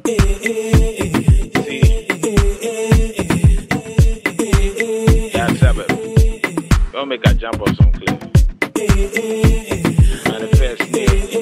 Don't make a jump off some cliff. Manifest.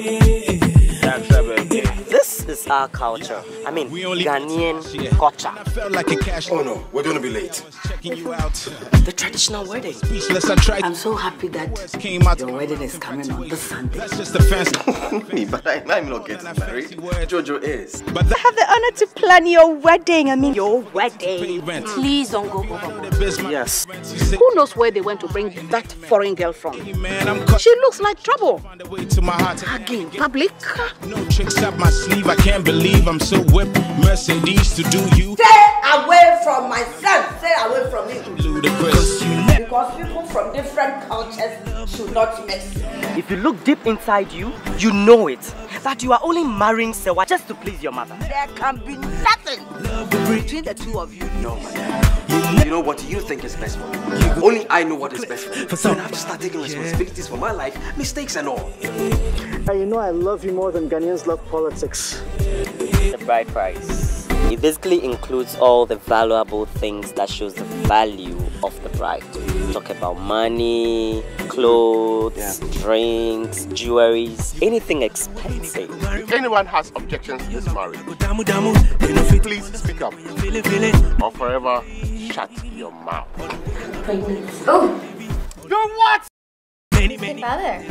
This is our culture. I mean, Ghanaian culture. Oh no, we're gonna be late. The traditional wedding. I'm so happy that your wedding is coming on this Sunday. Me, but I'm not getting married. Jojo is. I have the honor to plan your wedding. I mean, your wedding. Please don't go over. Yes. Who knows where they went to bring that foreign girl from? She looks like trouble. Hugging public. No tricks up my sleeve. I can't believe I'm so whipped. Mercedes to do you. Stay away from my son. Stay away from him. Ludicrous. Because people from different cultures should not mix. If you look deep inside you, you know it. That you are only marrying Sewa just to please your mother. There can be nothing between the two of you. No, madam. You know what you think is best for me. Only I know what is best for me. So I have to start taking responsibilities for my life, mistakes and all. You know I love you more than Ghanaians love politics. The bride price. It basically includes all the valuable things that shows the value of the bride. Talk about money, clothes, drinks, jewelries, anything expensive. If anyone has objections to this marriage, please speak up or forever shut your mouth. Oh! Don't what? Father.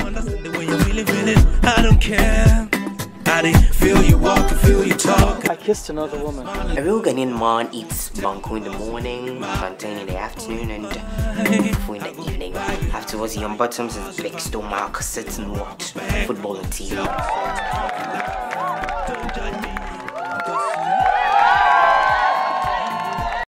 I don't care. I feel you walk, I feel you talk. I kissed another woman. A real Ghanaian man eats banku in the morning, plantain in the afternoon, and fufu in the evening. Afterwards, he unbuttons his big stomach, sits and watch football on TV.